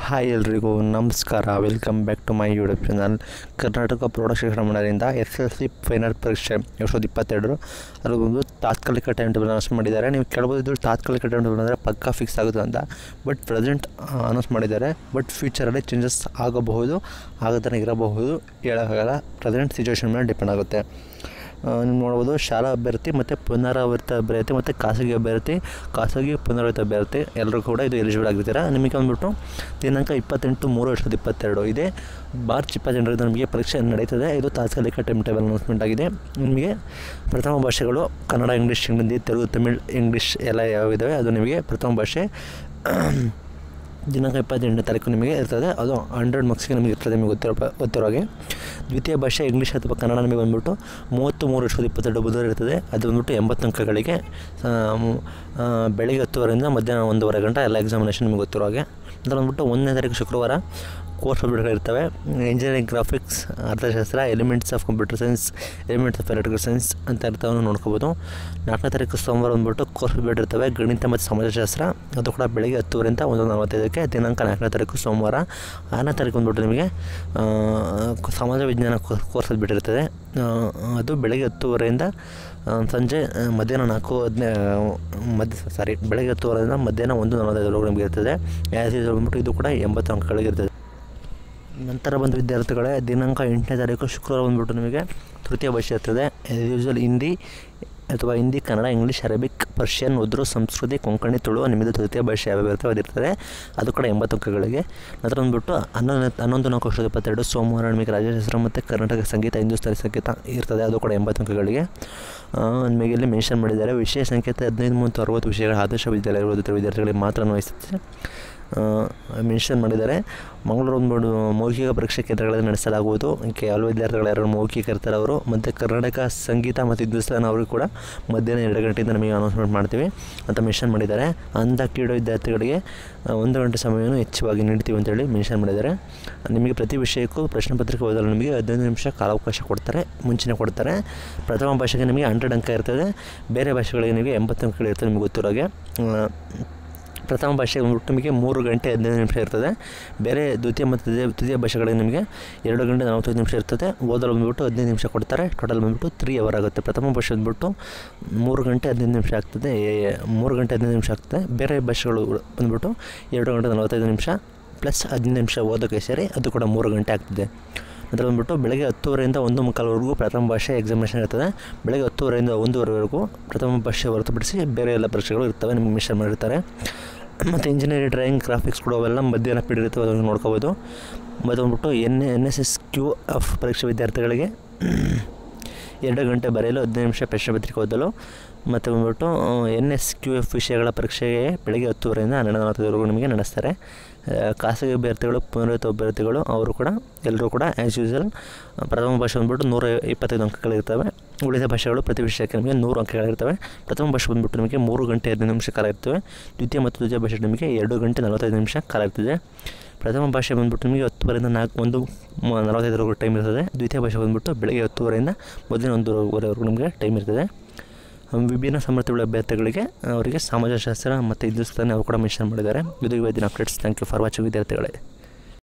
Hi ಎಲ್ರಿಗೂ ನಮಸ್ಕಾರ. Welcome back to my YouTube channel. Karnataka ಪ್ರೌಢಶಿಕ್ಷಣ ಮಂಡಳಿಯಿಂದ SSLC ಫೈನಲ್ ಪರೀಕ್ಷೆ 2022 ಅದು ಒಂದು ತಾತ್ಕಾಲಿಕ ಟೈಮ್ ಟೇಬಲ್ ಅನೌನ್ಸ್ ಮಾಡಿದ್ದಾರೆ. ನೀವು ಕೇಳ್ಬೋದು ಇದು ತಾತ್ಕಾಲಿಕ ಟೈಮ್ ಟೇಬಲ್ ಅಂದರೆ ಪಕ್ಕಾ ಫಿಕ್ಸ್ ಆಗುತ್ತೆ ಅಂತ. ಬಟ್ ಪ್ರೆಸೆಂಟ್ ಅನೌನ್ಸ್ ಮಾಡಿದ್ದಾರೆ. ಬಟ್ ಫ್ಯೂಚರಲ್ಲಿ ಚೇಂಜಸ್ ಆಗಬಹುದು, ಆಗದೇ ಇರಬಹುದು, ಹೇಳೋಕ್ಕಾಗಲ್ಲ. ಪ್ರೆಸೆಂಟ್ ಸಿಚುವೇಶನ್ ಮೇಲೆ ಡಿಪೆಂಡ್ ಆಗುತ್ತೆ. ನೀವು ನೋಡ್ಬೋದು ಶಾಲಾ ಅಭ್ಯರ್ಥಿ ಮತ್ತು ಪುನರಾವರ್ತಿತ ಅಭ್ಯರ್ಥಿ ಮತ್ತು ಖಾಸಗಿ ಅಭ್ಯರ್ಥಿ, ಖಾಸಗಿ ಪುನರಾವರ್ತಿತ ಅಭ್ಯರ್ಥಿ ಎಲ್ಲರೂ ಕೂಡ ಇದು ಎಲಿಜಿಬಲ್ ಆಗಿರ್ತೀರ. ನಿಮಗೆ ಬಂದ್ಬಿಟ್ಟು ದಿನಾಂಕ 28/3/2022 ಇದೆ. ಮಾರ್ಚ್ 28ರಿಂದ ನಮಗೆ ಪರೀಕ್ಷೆ ನಡೀತದೆ. ಇದು ತಾತ್ಕಾಲಿಕ ಟೈಮ್ ಟೇಬಲ್ ಅನೌನ್ಸ್ಮೆಂಟ್ ಆಗಿದೆ. ನಿಮಗೆ ಪ್ರಥಮ ಭಾಷೆಗಳು ಕನ್ನಡ, ಇಂಗ್ಲೀಷ್, ಹಿಂದಿ, ತೆಲುಗು, ತಮಿಳ್, ಇಂಗ್ಲೀಷ್ ಎಲ್ಲ ಯಾವಿದ್ದಾವೆ ಅದು ನಿಮಗೆ ಪ್ರಥಮ ಭಾಷೆ ದಿನಾಂಕ 28ನೇ ತಾರೀಕು ನಿಮಗೆ ಇರ್ತದೆ. ಅದು 100 ಮಾರ್ಕ್ಸ್ಗೆ ನಿಮಗೆ ಇರ್ತದೆ. ನಿಮಗೆ ಗೊತ್ತಿರೋ ಹಾಗೆ ದ್ವಿತೀಯ ಭಾಷೆ ಇಂಗ್ಲೀಷ್ ಅಥವಾ ಕನ್ನಡ ನಿಮಗೆ ಬಂದುಬಿಟ್ಟು 30/3/2022 ಬುಧವಾರ ಇರ್ತದೆ. ಅದು ಬಂದುಬಿಟ್ಟು 80 ಅಂಕಗಳಿಗೆ ಬೆಳಗ್ಗೆ 10 ಮಧ್ಯಾಹ್ನ 1:30 ಗಂಟೆ ಎಲ್ಲ ಎಕ್ಸಾಮಿನೇಷನ್ ನಿಮಗೆ ಗೊತ್ತಿರೋ ಹಾಗೆ. ನಂತರ ಬಂದುಬಿಟ್ಟು 1ನೇ ತಾರೀಕು ಶುಕ್ರವಾರ ಕೋರ್ಸ್ ಸಬ್ಜೆಕ್ಟ್ಗಳಿರ್ತವೆ. ಇಂಜಿನಿಯರಿಂಗ್, ಗ್ರಾಫಿಕ್ಸ್, ಅರ್ಥಶಾಸ್ತ್ರ, elements of computer science, elements of electrical science ಅಂತ ಇರ್ತಾವೆ ನೋಡ್ಕೋಬೋದು. 4ನೇ ತಾರೀಕು ಸೋಮವಾರ ಬಂದುಬಿಟ್ಟು ಕೋರ್ಸ್ ಸಬ್ಜೆಕ್ಟ್ ಇರ್ತವೆ. ಗಣಿತ ಮತ್ತು ಸಮಾಜಶಾಸ್ತ್ರ, ಅದು ಕೂಡ ಬೆಳಗ್ಗೆ 10ರಿಂದ 1:45 ದಿನಾಂಕ 4ನೇ ತಾರೀಕು ಸೋಮವಾರ. 6ನೇ ತಾರೀಕು ಬಂದುಬಿಟ್ಟು ನಿಮಗೆ ಸಮಾಜ ವಿಜ್ಞಾನ ಕೋರ್ಸ್ ಸಬ್ಜೆಕ್ಟ್ ಇರ್ತದೆ. ಅದು ಬೆಳಗ್ಗೆ 10ರಿಂದ ಸಂಜೆ ಮಧ್ಯಾಹ್ನ ಬೆಳಗ್ಗೆ 10ರಿಂದ ಮಧ್ಯಾಹ್ನ 1:45 ನಿಮಗೆ ಇರ್ತದೆ. ಬಂದುಬಿಟ್ಟು ಇದು ಕೂಡ 80 ಅಂಕಗಳಿಗಿರ್ತದೆ. ನಂತರ ಬಂದ ವಿದ್ಯಾರ್ಥಿಗಳೇ ದಿನಾಂಕ 8ನೇ ತಾರೀಕು ಶುಕ್ರವಾರ ಬಂದುಬಿಟ್ಟು ನಿಮಗೆ ತೃತೀಯ ಭಾಷೆ ಇರ್ತದೆ. ಯೂಶುವಲ್ ಹಿಂದಿ ಅಥವಾ Hindi, Kannada, English, Arabic, Persian, Urdu, ಸಂಸ್ಕೃತಿ, ಕೊಂಕಣಿ, ತುಳು ನಿಮ್ಮದು ತೃತೀಯ ಭಾಷೆ ಯಾವ್ಯಾವ ಇರ್ತವೆ ಅದಿರ್ತದೆ. ಅದು ಕೂಡ 80 ಅಂಕಗಳಿಗೆ. ನಂತರ ಬಂದುಬಿಟ್ಟು 11/4/2022 ಸೋಮವಾರ ನಿಮಗೆ ರಾಜ್ಯಶಾಸ್ತ್ರ ಮತ್ತು ಕರ್ನಾಟಕ ಸಂಗೀತ, ಹಿಂದೂಸ್ತಾನಿ ಸಂಗೀತ ಇರ್ತದೆ. ಅದು ಕೂಡ 80 ಅಂಕಗಳಿಗೆ. ನಿಮಗೆ ಇಲ್ಲಿ ಮೆನ್ಷನ್ ಮಾಡಿದ್ದಾರೆ. ವಿಷಯ ಸಂಖ್ಯೆ 15 ಮತ್ತು 60 ವಿಷಯಗಳ ಆದರ್ಶ ವಿದ್ಯಾಲಯಗಳು ಓದುತ್ತಿರುವ ವಿದ್ಯಾರ್ಥಿಗಳಿಗೆ ಮಾತ್ರ ಅನ್ವಯಿಸುತ್ತೆ ಮೆನ್ಷನ್ ಮಾಡಿದ್ದಾರೆ. ಮಂಗಳೂರು ಬಂದ್ಬಿಟ್ಟು ಮೌಖಿಕ ಪರೀಕ್ಷೆ ಕೇಂದ್ರಗಳಲ್ಲಿ ನಡೆಸಲಾಗುವುದು. ಕೆಲವು ವಿದ್ಯಾರ್ಥಿಗಳು ಯಾರು ಮೌಖಿಕ ಇರ್ತಾರೆ ಅವರು ಮತ್ತು ಕರ್ನಾಟಕ ಸಂಗೀತ ಮತ್ತು ಹಿಂದೂಸ್ತಾನ ಅವ್ರಿಗೆ ಕೂಡ ಮಧ್ಯಾಹ್ನ 2 ಗಂಟೆಯಿಂದ ನಮಗೆ ಅನೌನ್ಸ್ಮೆಂಟ್ ಮಾಡ್ತೀವಿ ಅಂತ ಮೆನ್ಷನ್ ಮಾಡಿದ್ದಾರೆ. ಅಂಧ ಕ್ರೀಡಾ ವಿದ್ಯಾರ್ಥಿಗಳಿಗೆ 1 ಗಂಟೆ ಸಮಯವನ್ನು ಹೆಚ್ಚುವಾಗಿ ನೀಡ್ತೀವಿ ಅಂತೇಳಿ ಮೆನ್ಷನ್ ಮಾಡಿದ್ದಾರೆ. ನಿಮಗೆ ಪ್ರತಿ ವಿಷಯಕ್ಕೂ ಪ್ರಶ್ನೆ ಪತ್ರಿಕೆ ಓದಲು ನಿಮಗೆ 15 ನಿಮಿಷ ಕಾಲಾವಕಾಶ ಕೊಡ್ತಾರೆ, ಮುಂಚೆನೇ ಕೊಡ್ತಾರೆ. ಪ್ರಥಮ ಭಾಷೆಗೆ ನಿಮಗೆ 100 ಅಂಕ ಇರ್ತದೆ. ಬೇರೆ ಭಾಷೆಗಳಿಗೆ ನಿಮಗೆ 80 ಅಂಕಗಳಿರ್ತದೆ. ನಿಮಗೆ ಗೊತ್ತಿರೋ ಹಾಗೆ ಪ್ರಥಮ ಭಾಷೆಗೆ ಬಂದ್ಬಿಟ್ಟು ನಿಮಗೆ 3 ಗಂಟೆ 15 ನಿಮಿಷ ಇರ್ತದೆ. ಬೇರೆ ದ್ವಿತೀಯ ಮತ್ತು ತೃತೀಯ ಭಾಷೆಗಳಿಗೆ ನಿಮಗೆ 2 ಗಂಟೆ 45 ನಿಮಿಷ ಇರ್ತದೆ. ಓದಲು ಬಂದುಬಿಟ್ಟು 15 ನಿಮಿಷ ಕೊಡ್ತಾರೆ. ಟೋಟಲ್ ಬಂದುಬಿಟ್ಟು 3 ಅವರ್ ಆಗುತ್ತೆ. ಪ್ರಥಮ ಭಾಷೆ ಬಂದುಬಿಟ್ಟು 3 ಗಂಟೆ 15 ನಿಮಿಷ ಆಗ್ತದೆ. 3 ಗಂಟೆ 15 ನಿಮಿಷ ಆಗ್ತದೆ. ಬೇರೆ ಭಾಷೆಗಳು ಬಂದುಬಿಟ್ಟು 2 ಗಂಟೆ 45 ನಿಮಿಷ ಪ್ಲಸ್ 15 ನಿಮಿಷ ಓದೋಕ್ಕೆ ಸೇರಿ ಅದು ಕೂಡ 3 ಗಂಟೆ ಆಗ್ತದೆ. ಅದರ ಬಂದುಬಿಟ್ಟು ಬೆಳಗ್ಗೆ 10:00ರಿಂದ 1:45 ಪ್ರಥಮ ಭಾಷೆ ಎಕ್ಸಾಮಿನೇಷನ್ ಇರ್ತದೆ. ಬೆಳಗ್ಗೆ 10:00ರಿಂದ 1:15 ಪ್ರಥಮ ಭಾಷೆ ಹೊರತುಪಡಿಸಿ ಬೇರೆ ಎಲ್ಲ ಪರೀಕ್ಷೆಗಳು ಇರ್ತವೆ, ನಿಮಗೆ ಮೆನ್ಷನ್ ಮಾಡಿರ್ತಾರೆ. ಮತ್ತು ಇಂಜಿನಿಯರಿಂಗ್, ಡ್ರಾಯಿಂಗ್, ಗ್ರಾಫಿಕ್ಸ್ ಕೂಡ ಅವೆಲ್ಲ ಮಧ್ಯಾಹ್ನ ಪೀರಿಯಡ್ ಇರ್ತವೆ, ಅದನ್ನು ನೋಡ್ಕೋಬೋದು. ಮತ್ತು ಬಂದುಬಿಟ್ಟು NSSQ ಪರೀಕ್ಷೆ ವಿದ್ಯಾರ್ಥಿಗಳಿಗೆ 2 ಗಂಟೆ ಬರೆಯಲು 15 ನಿಮಿಷ ಪ್ರಶ್ನೆ ಪತ್ರಿಕೆ ಓದಲು. ಮತ್ತು ಬಂದುಬಿಟ್ಟು NSQF ವಿಷಯಗಳ ಪರೀಕ್ಷೆಗೆ ಬೆಳಗ್ಗೆ 10:00ರಿಂದ 12:45 ನಿಮಗೆ ನಡೆಸ್ತಾರೆ. ಖಾಸಗಿ ಅಭ್ಯರ್ಥಿಗಳು, ಪುನರಾವರ್ತಿತ ಅಭ್ಯರ್ಥಿಗಳು ಅವರು ಕೂಡ ಎಲ್ಲರೂ ಕೂಡ ಆ್ಯಸ್ ಯೂಶುವಲ್ ಪ್ರಥಮ ಭಾಷೆ ಬಂದುಬಿಟ್ಟು 125 ಅಂಕಗಳಿರ್ತವೆ. ಉಳಿದ ಭಾಷೆಗಳು ಪ್ರತಿ ವಿಷಯಕ್ಕೆ ನಿಮಗೆ 100 ಅಂಕಗಳಿರ್ತವೆ. ಪ್ರಥಮ ಭಾಷೆ ಬಂದುಬಿಟ್ಟು ನಿಮಗೆ 3 ಗಂಟೆ 15 ನಿಮಿಷ ಕಾಲ ಇರ್ತವೆ. ದ್ವಿತೀಯ ಮತ್ತು ತೃತೀಯ ಭಾಷೆ ನಿಮಗೆ 2 ಗಂಟೆ 45 ನಿಮಿಷ ಕಾಲ ಇರ್ತದೆ. ಪ್ರಥಮ ಭಾಷೆ ಬಂದುಬಿಟ್ಟು ನಿಮಗೆ 10:00ರಿಂದ 1:45 ಟೈಮ್ ಇರ್ತದೆ. ದ್ವಿತೀಯ ಭಾಷೆ ಬಂದುಬಿಟ್ಟು ಬೆಳಗ್ಗೆ 10:00ರಿಂದ ಮಧ್ಯಾಹ್ನ 1:15 ನಿಮಗೆ ಟೈಮ್ ಇರ್ತದೆ. ವಿಭಿನ್ನ ಸಾಮರ್ಥ್ಯಗಳ ಅಭ್ಯರ್ಥಿಗಳಿಗೆ ಅವರಿಗೆ ಸಮಾಜಶಾಸ್ತ್ರ ಮತ್ತು ಹಿಂದೂಸ್ತಾನಿ ಅವರು ಕೂಡ ಮೆನ್ಷನ್ ಮಾಡಿದ್ದಾರೆ. ಇದು ಇವತ್ತಿನ updates. Thank you for watching ವಿದ್ಯಾರ್ಥಿಗಳೇ.